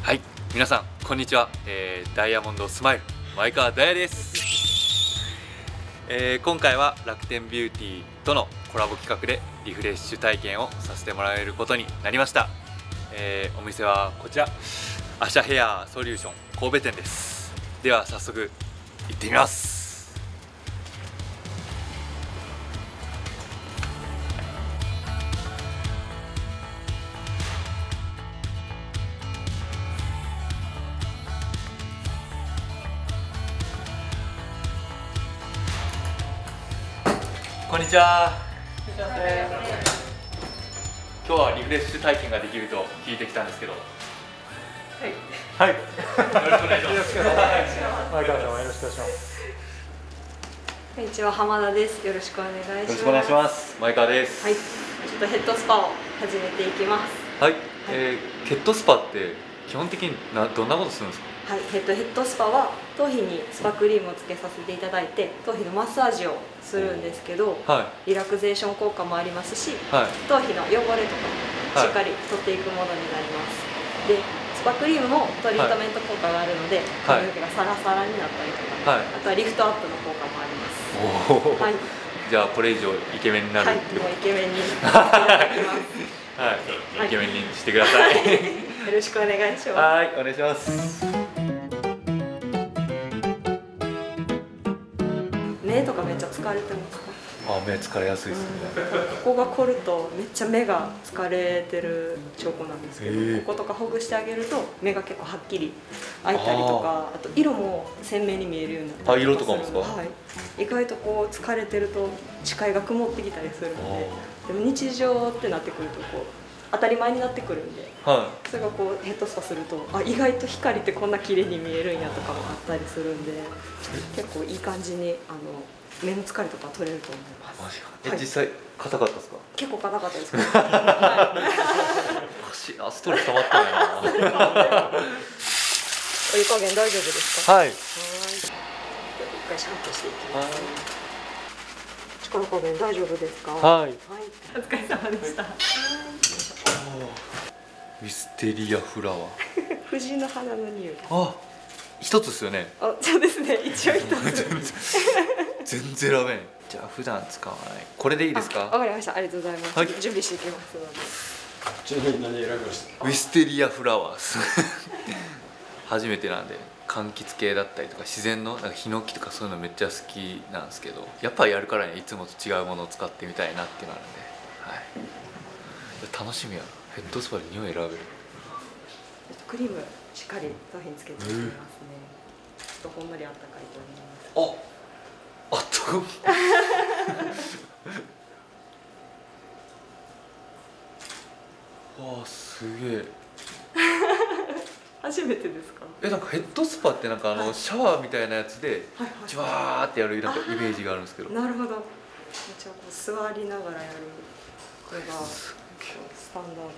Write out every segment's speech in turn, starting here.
はい、皆さんこんにちは、ダイヤモンドスマイル前川大也です。今回は楽天ビューティーとのコラボ企画でリフレッシュ体験をさせてもらえることになりました。お店はこちらアシャヘアソリューション神戸店です。では早速行ってみます。こんにちは。今日はリフレッシュ体験ができると聞いてきたんですけど。はい。はい。よろしくお願いします。 前川さんもよろしくお願いします。 こんにちは、浜田です。よろしくお願いします。 よろしくお願いします。前川です。 はい。ちょっとヘッドスパを始めていきます。 はい。ヘッドスパって基本的にどんなことするんですか？ はい。ヘッドスパは頭皮にスパクリームをつけさせていただいて、頭皮のマッサージをするんですけど、 はリラクゼーション効果もありますし、 はい。 頭皮の汚れとかしっかり取っていくものになります。で、スパクリームもトリートメント効果があるので、髪の毛がサラサラになったりとか、 はい。 あとはリフトアップの効果もあります。 おお。 はい。 じゃあこれ以上イケメンになるはい。 ってこもうイケメンにしていただきます。 と。はい。イケメンにしてください。 よろしくお願いします。 はい、お願いします。 目とかめっちゃ疲れてますか？ あ、目疲れやすいですね。 ここが凝るとめっちゃ目が疲れてる証拠なんですけど、こことかほぐしてあげると目が結構はっきり開いたりとか、あと色も鮮明に見えるようになったり色とかもですか？ はい、意外とこう疲れてると視界が曇ってきたりするので、でも日常ってなってくるとこう当たり前になってくるんで、 はそれがこうヘッドスパすると、あ、意外と光ってこんな綺麗に見えるんやとかもあったりするんで、結構いい感じに目の疲れとか取れると思います。 マジか。 はい、 実際硬かったですか？ 結構硬かったですけど、はおかしいな、ストレス溜まったんやな。 い、お湯加減大丈夫ですか？ はい。 一回シャンプーしていきます。力加減大丈夫ですか？ はい。 はい、お疲れ様でした。 ウィステリアフラワー。 藤の花の匂い。 あ、一つですよね。 あ、そうですね。一応一つ。 全然ラメン。じゃあ普段使わない。これでいいですか？ わかりました。ありがとうございます。 はい、 準備していきますので。 ちなみに何選びました？ ウィステリアフラワーです。初めてなんで柑橘系だったりとか自然のなんかヒノキとかそういうのめっちゃ好きなんですけど、やっぱりやるからにはいつもと違うものを使ってみたいなっていうのあるんで、はい、楽しみやな。ヘッドスパで匂い選べる。 クリームしっかり頭皮につけていきますね。ちょっとほんのりあったかいと思います。 あったかわあ、すげえ。 初めてですか？ なんかヘッドスパってなんかシャワーみたいなやつでジュワーってやるなんかイメージがあるんですけど。 なるほど。じゃあこう座りながらやるこれがスタンダードなので。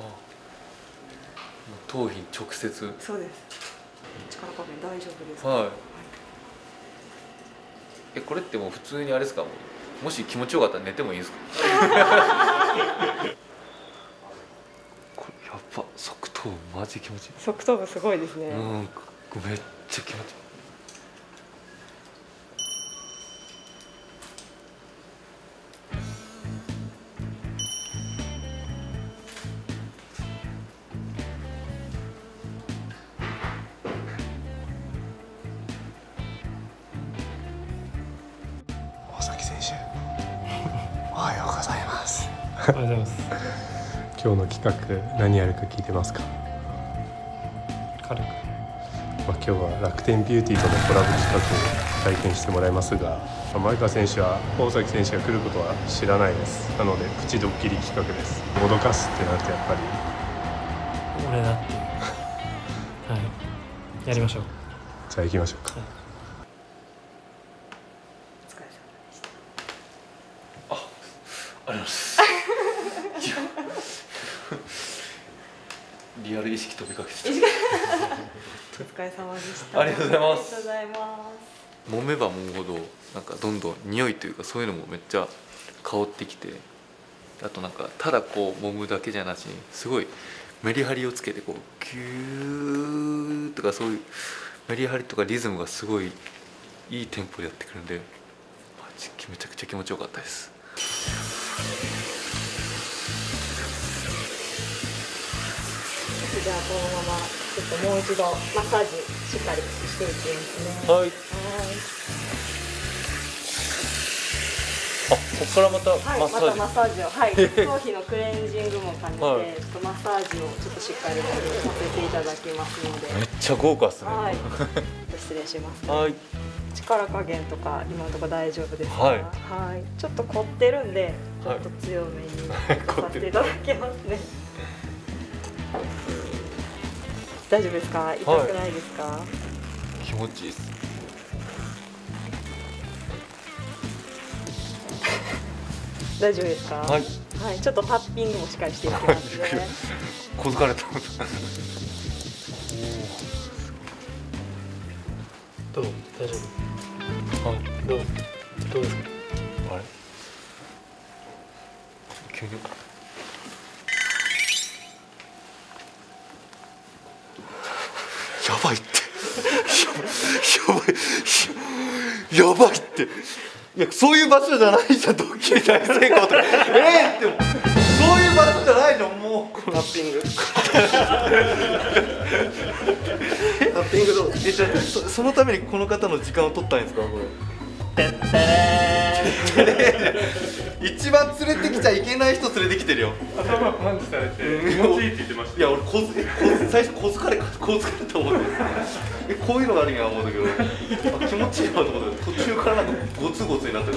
頭皮に直接。 そうです。力加減大丈夫ですか？ はい。これってもう普通にあれですか？もし気持ちよかったら寝てもいいですか？これやっぱ側頭部マジ気持ちいい。 側頭部すごいですね。 めっちゃ気持ちいい。 大崎選手、おはようございます。 おはようございます。今日の企画何やるか聞いてますか？軽く。今日は楽天ビューティーとのコラボ企画を体験してもらいますが、前川選手は大崎選手が来ることは知らないです。なのでプチドッキリ企画です。脅かすってなるとやっぱり俺だっていうはい、やりましょう。 じゃあ行きましょうか。 お疲れ様でした。 ありがとうございます。リアル意識飛びかけてた。 お疲れ様でした。 ありがとうございます。 ありがとうございます。 揉めば揉むほどなんかどんどん匂いというかそういうのもめっちゃ香ってきて、あとなんかただこう揉むだけじゃなしにすごいメリハリをつけてこうギューとか、そういうメリハリとかリズムがすごいいいテンポでやってくるんで、マジめちゃくちゃ気持ちよかったです。 じゃあこのままちょっともう一度マッサージしっかりしていきますね。 はい。あ、ここからまたはい、 マッサージ。 またマッサージを、はい、頭皮のクレンジングも兼ねて、 はい、 ちょっとマッサージをちょっとしっかりさせていただきますので。 めっちゃ豪華っすね。 はい。失礼しますね。 はい。 力加減とか今のところ大丈夫ですか。 はい。 はい。ちょっと凝ってるんで、ちょっと強めにさせていただきますね。大丈夫ですか。痛くないですか。はい、 気持ちいいです。 大丈夫ですか。 はい。 はい、ちょっとタッピングもしっかりしていきますね。 小疲れた。 どう大丈夫。はい。どうですか。 あれ。急に。やばいって。やばいって。いや、そういう場所じゃないじゃん、ドッキリ大成功とか。ってもそういう場所じゃないじゃん、もう。 タッピング。 タッピングどう？じゃあそのためにこの方の時間を取ったんですか、これ。一番連れてきちゃいけない人連れてきてるよ。 頭パンチされて気持ちいいって言ってました。 いや、俺最初小疲れと思って。こういうのがあるんや思うんだけど、あ、気持ちいいなと思って途中からなんかゴツゴツになったから。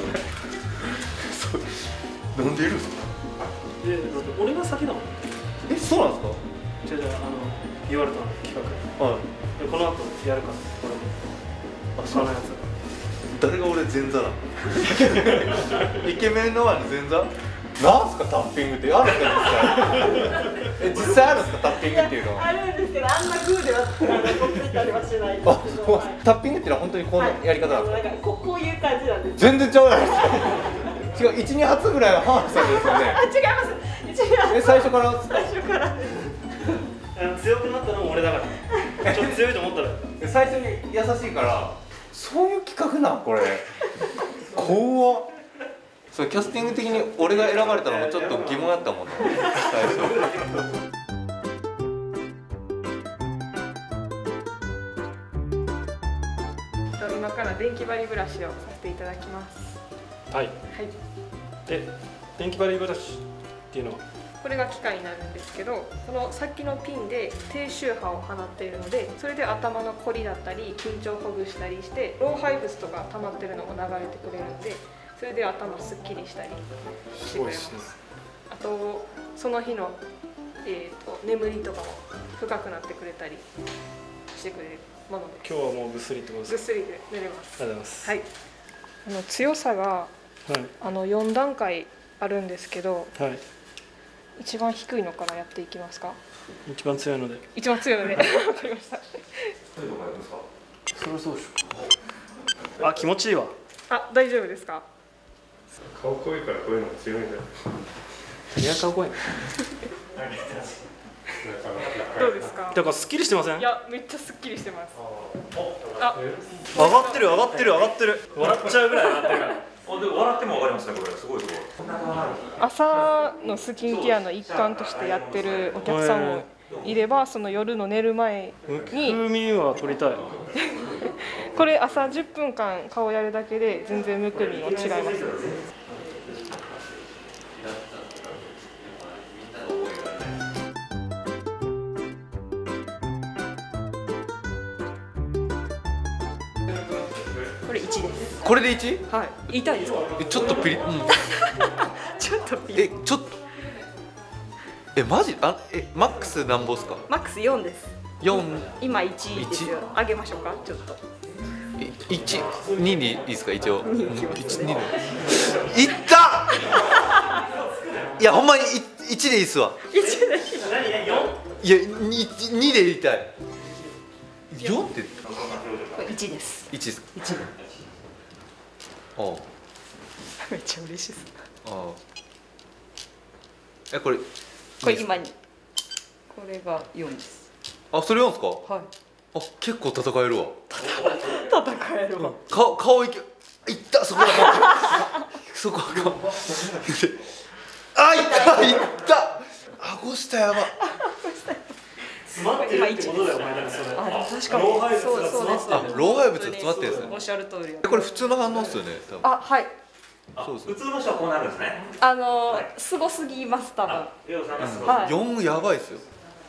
なんでいるんですか。 俺が先だもん。 え、そうなんですか。 じゃ言われた企画。はい。この後やるから。俺も。あ、そうなんやつ。 誰が俺前座なの。イケメンの前の前座。なんすかタッピングってあるんですか。実際あるんですかタッピングっていうのは。 あるんですけど、あんな風ではこっついたりはしないですけど。 タッピングっていうのは本当にこのやり方なんですか。 こういう感じなんです。 全然ちゃうじゃないですか。違う、1、2発ぐらいはハーフさんですよね。 違います。 最初から強くなったのも俺だから。ちょっと強いと思ったら。 最初に優しいから。そういう企画なんこれ。怖っ。そう、キャスティング的に俺が選ばれたのもちょっと疑問やったもんね。最初。 今から電気針ブラシをさせていただきます。 はい。 はい。 で、電気針ブラシっていうのはこれが機械になるんですけど、この先のピンで低周波を放っているので、それで頭のこりだったり緊張をほぐしたりして老廃物とか溜まってるのも流れてくれるんで、それで頭すっきりしたりしてくれます。あとその日の、眠りとかも深くなってくれたりしてくれるもので。 今日はもうぐっすりってことですか。 ぐっすりで寝れます。 ありがとうございます。 はい。強さが、 はい、 4段階あるんですけど、 はい、 一番低いのからやっていきますか。 一番強いので。 一番強いので。わかりました。 それそうでしょ。あ、気持ちいいわ。 あ、大丈夫ですか。 顔濃いからこういうのが強いんだよ。 いや、顔濃い。 どうですか。 だからすっきりしてません。 いや、めっちゃすっきりしてます。 あ、上がってる上がってる上がってる。笑っちゃうぐらい上がってるから。 でも笑ってもわかりますね、これすごいすごい。 朝のスキンケアの一環としてやってるお客さんもいれば、その夜の寝る前に風味は取りたい。 これ朝10分間顔やるだけで全然むくみも違います。これ1です。 これで 1？ はい。言いたいですか。 ちょっとピリ。 ちょっとピリ。 ちょっと。マジ？マックスなんぼっすか？ マックス4です。 4。 今1ですよ。上げましょうか。ちょっと。 1、2でいいですか一応。 2いきます。 1、2で。いった！いやほんまに1でいいっすわ。 1でいい。 いや2でいいたい。4って。 これ1です。 1です。 1。 ああ。 めっちゃ嬉しいです。 ああ。これ今に。 これが4です。 あ、それ4ですか？ はい。 あ、結構戦えるわ。 戦えるわ。 顔いけ、いった、そこだ。そこが。あ、いった。顎下やば。 詰まってるってことだよ、お前。それ。 あ、確かに。 老廃物が詰まってる。 あ、老廃物が詰まってるんですね。 おっしゃる通り。 これ普通の反応っすよね。多分。 あ、はい。 そうです。 普通の人はこうなるんですね。 すごすぎます多分。 レオさんがすごい。 はい。 4やばいっすよ。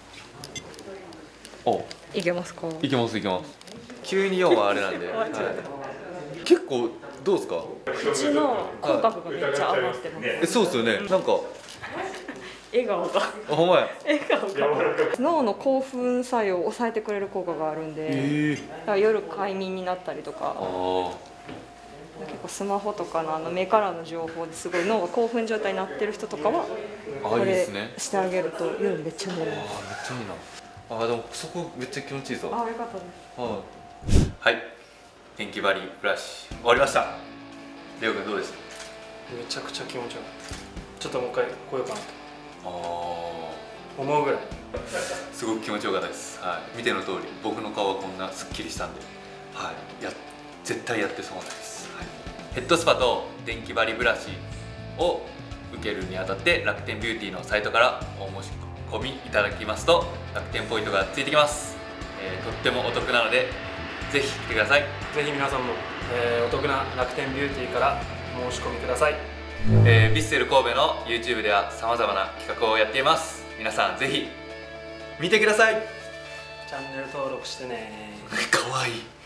お、 いけますか？ いけますいけます。急に4はあれなんで。はい、結構どうですか？ 口の口角がめっちゃ上がってます。 そうですよね。なんか笑顔が。 あ、ほんまや。 笑顔が。脳の興奮作用を抑えてくれる効果があるんで、だから夜快眠になったりとか。結構スマホとかの目からの情報ですごい脳が興奮状態になってる人とかはこれしてあげると夜めっちゃ寝れる。 めっちゃいいな。でもそこめっちゃ気持ちいいぞ。 あ、よかったです。 はい、電気バリブラシ終わりました。レオ君どうですか？ めちゃくちゃ気持ちよかった。ちょっともう一回来ようかなと思うぐらいすごく気持ちよかったです。はい、見ての通り僕の顔はこんなすっきりしたんで、はい、絶対やって損はないです。はい、ヘッドスパと電気バリブラシを受けるにあたって楽天ビューティーのサイトからお申し込みいただきますと楽天ポイントがついてきます。とってもお得なのでぜひ来てください。 ぜひ皆さんも、お得な楽天ビューティーから申し込みください。 ビッセル神戸の YouTube ではさまざまな企画をやっています。皆さんぜひ見てください。 チャンネル登録してね。 かわいい。